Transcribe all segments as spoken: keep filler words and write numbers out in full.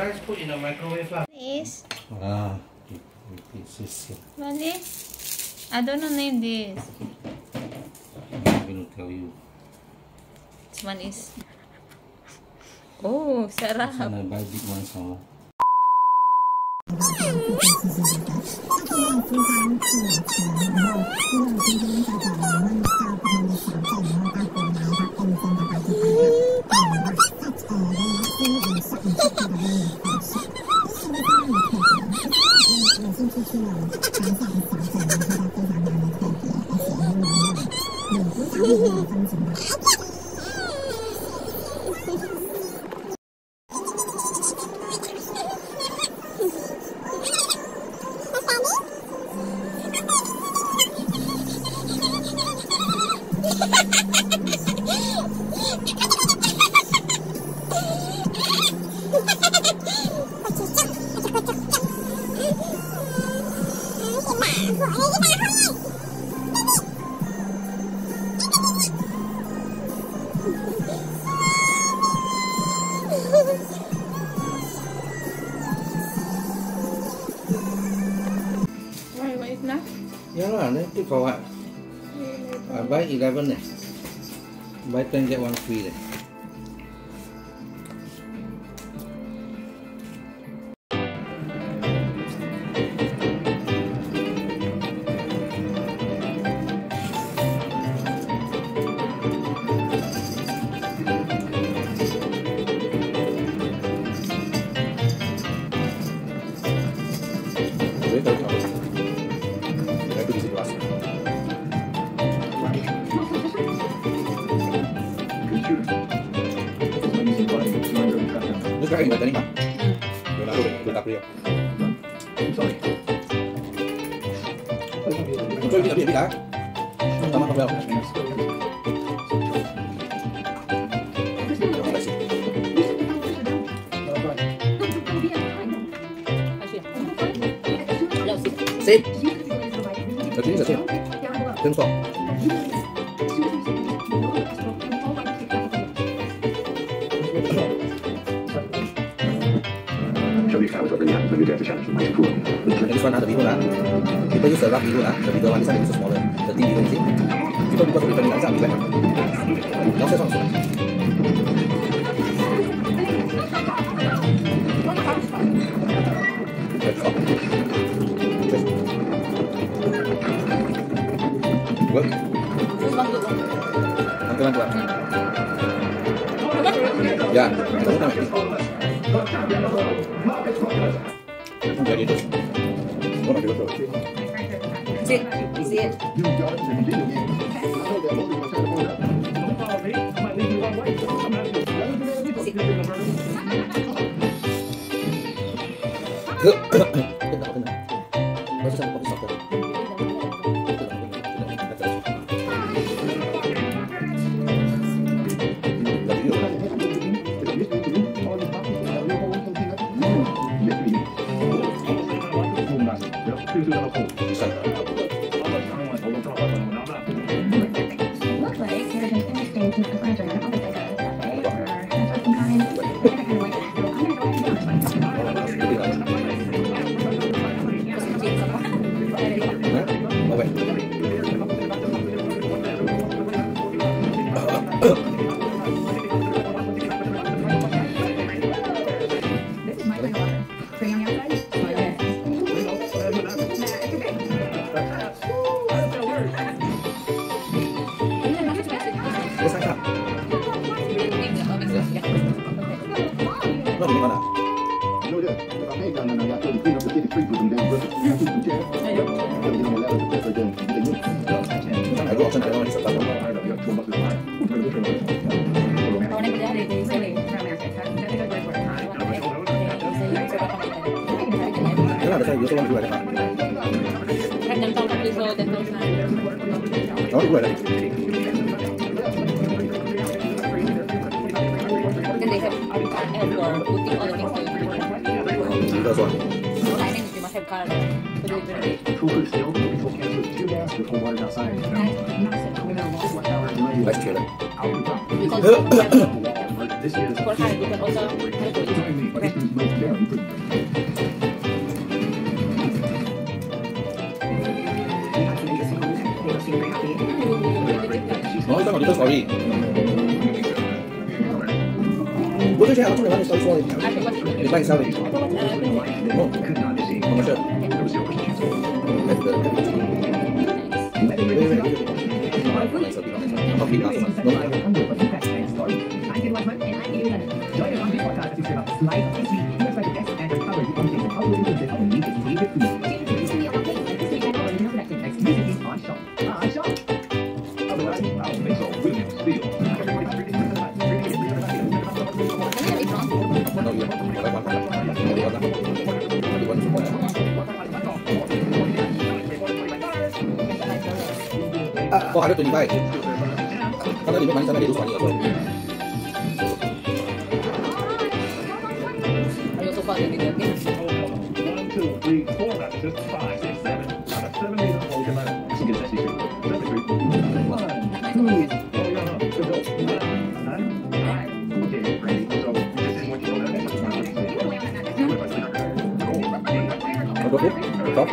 rice put in the microwave lah. This. Ah, this is. What this? I don't know name this. I'm going to tell you. This one is. Oh, Sarah. I'm gonna buy big ones now. Why, what is that? Yeah lah, then put for what? I buy eleven eh. Buy ten get one free eh. Ini kayak ini tadi mah. Udah aku udah tak beli. Sorry. Coba kita beli dah. Sama kabel. Sip. Jadi ini sip. Tengok. This one, the big one, people use the rough big one, the bigger one, this one is smaller, the thin big one, you see? People because of the different design, now this one also. Good. Nanti nanti lah. Ya, kita udah lagi. Jadi itu. Oh, nanti betul. Sit, sit. Oh, gue ada. Then they have a card and for putting all the things that you do. That's one. So I think you must have card to do it very Nice trailer. Because for card you can also have to Nói cho nó đi tới story. Bữa trước tôi nói story rồi. Thì quay sao đi? Không. Không có chuyện. Không kịp lắm. Kok ada tuh nih baik? Karena di mana sana dia usah nih apa? Ayo tuh pak jadi ganti. Apa tuh? Stop.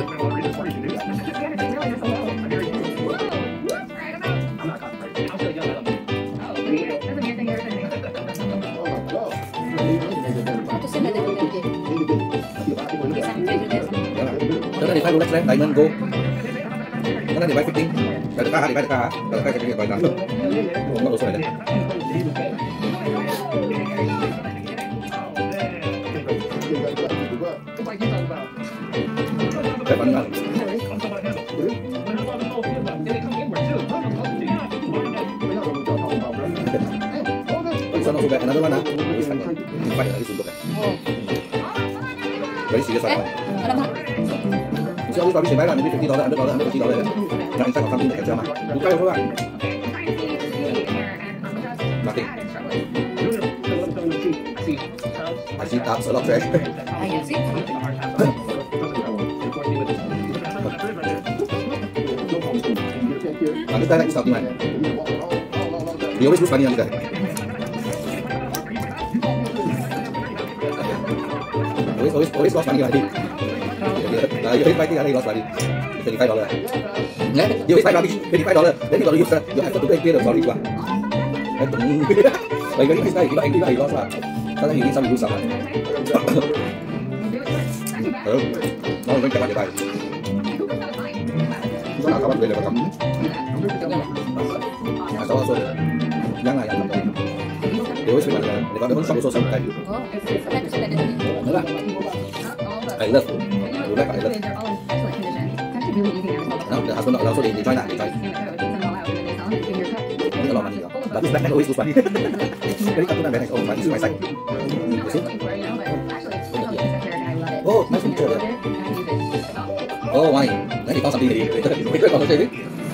Đó là để file Rolex đấy, Diamond Gold. Đó là để file fitting. Để được ca, để file được ca, để file cái cái đó. Không có đồ số này đấy. Cái bắn này. Sono super, another one ah. File lagi suntuk ya. Dari sini saya. Siapa tapi sebenarnya ini fifty dollar, under dollar, under fifty dollar. Nah, insya Allah kami kerja mah. Buka ya kawan. Mati. Masih tak selok fresh. Ayo sih. Nanti kita naik stop di mana? Dia always lose money nanti kan. Always always always lost money nanti. Uh, you pay five lost money. twenty-five dollars. Yeah, you pay five rubbish, twenty-five dollars. Then you got to use the, you have to pay the sorry one. Like when you start, you got angry, you lost lah. Sometimes you need some, you lose some. Hello, nó vẫn chạy lại bài. Có nào các bạn về là bạn cầm. À sao sao? Yang này yang này. Nếu sẽ là người ta vẫn không có số sống tại vì. Nữa là. I love. You like I love. No, the husband also they, they try that, they try. It's a lot of money, though. But this black man always lose money. Very cartoon man, oh, money is my side. You see? Oh, nice picture there. Oh, why? Then he found something that he later found something.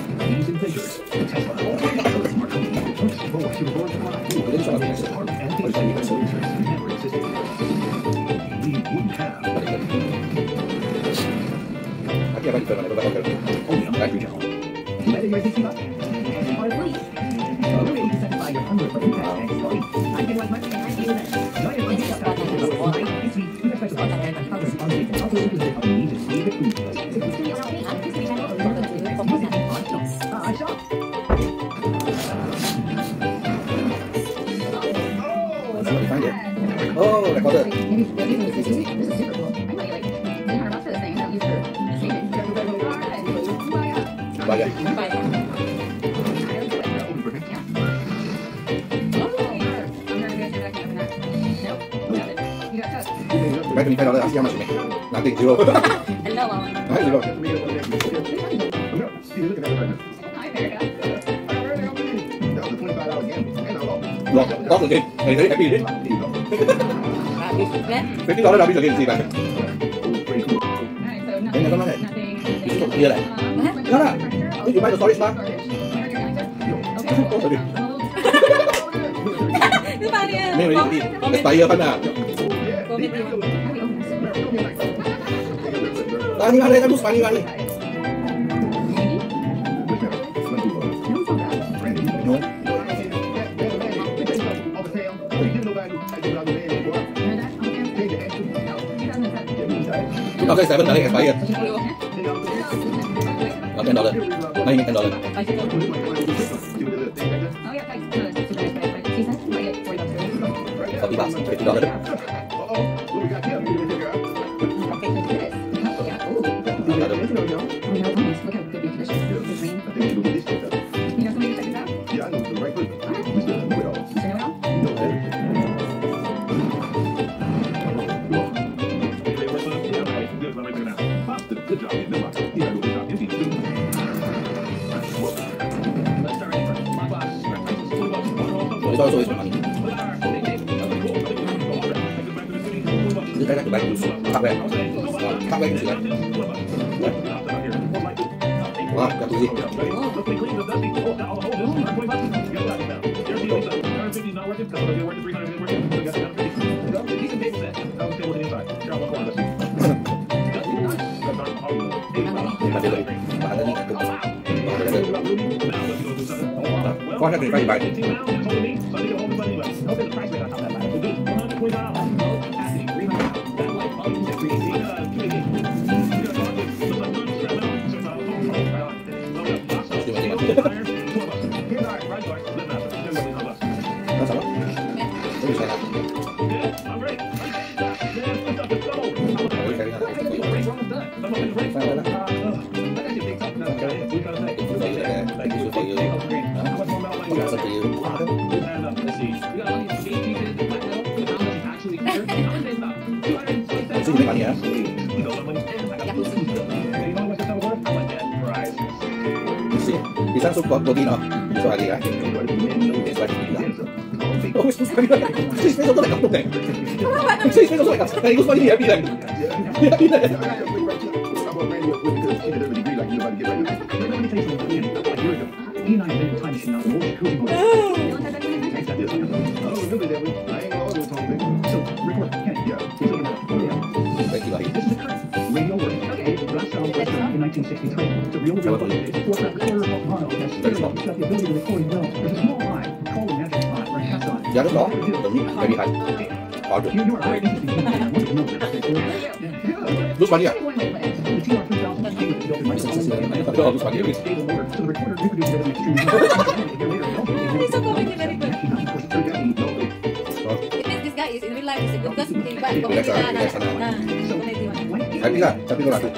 Aquí apa juga mana beberapa kali. Oh, ya, juga. Oh, recorder. Bayar. Baik ini kalau Asia masih nih, nanti zero. Hello, Hai zero. Loh, có được gì? Thầy thấy happy đấy. Cái đó là bây giờ cái gì vậy? Đây là con này. Cái cục kia này. Đó là. Cái gì bay được storage mà? Có được. Thứ ba đi. Mấy người đi. Cái tay phân à? Ah, ni ada kan bus pani pani. No. Chúng ta sẽ seven dari expired. Oh, ten dollar. Now you make ten dollar. Forty bucks, fifty dollar. Tôi cho tôi money. This guy got the back loose. Top back. Top back loose. Wow, got to see. Con sẽ phải bài. Nó sao? Nó bị sai nào? Sih ini kan ya. Bisa support body no. Bisa lagi ya. Oh, itu sekali lagi. Sih, saya tuh enggak kapok nih. Sih, saya tuh enggak kapok. Kayak gue ini ya bilang. Ya bilang. In nineteen sixty-three, the real world for a quarter of Apollo has got the ability to record well. There's a small eye called a magic eye or cat's eye. Dạ đúng đó, đúng, phải bị hại. Có được. Lúc bao nhiêu? Is in real life is a good guy. Because Tapi lah, tapi kalau aku.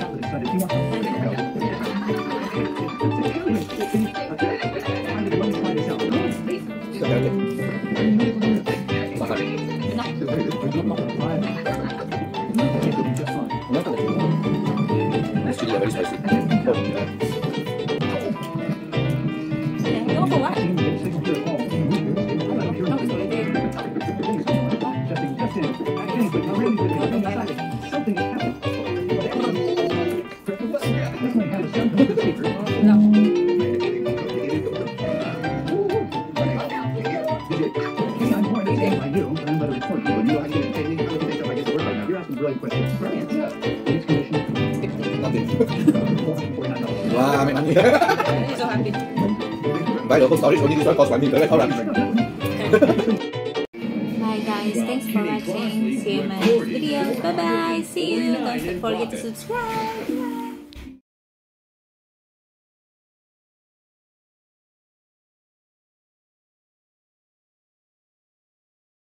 This chili very spicy. Oh, yeah. Go for what? Wow, may money. I'm so happy. By the whole story, only this one cost one million. Hold on. Bye guys, thanks for watching. See you in my next video. Bye bye. See you. Don't forget to subscribe.